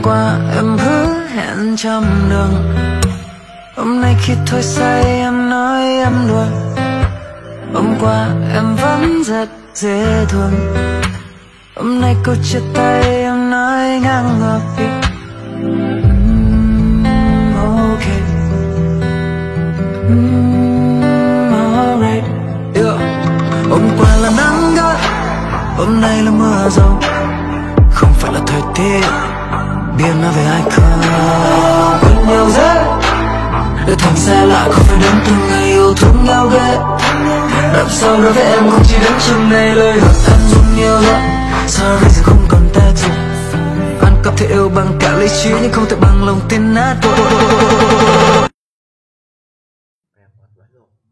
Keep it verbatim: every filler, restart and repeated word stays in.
qua em hứa hẹn trăm đường, hôm nay khi thôi say em nói em đùa. Hôm qua em vẫn rất dễ thương, hôm nay câu chia tay em nói ngang ngược. mm, Ok, mm, alright. Yeah. Hôm qua là nắng gắt, hôm nay là mưa rông, không phải là thời tiết biết nói về ai không. Quen nhau dễ để thành xa lạ, không phải đến từng ngày yêu thương nhau ghê. Làm sao nói với em không chỉ đến chừng này, lời hứa em dùng nhiều lắm. Sao bây giờ không còn ta dùng, ăn cắp thể yêu bằng cả lý trí nhưng không thể bằng lòng tin nát.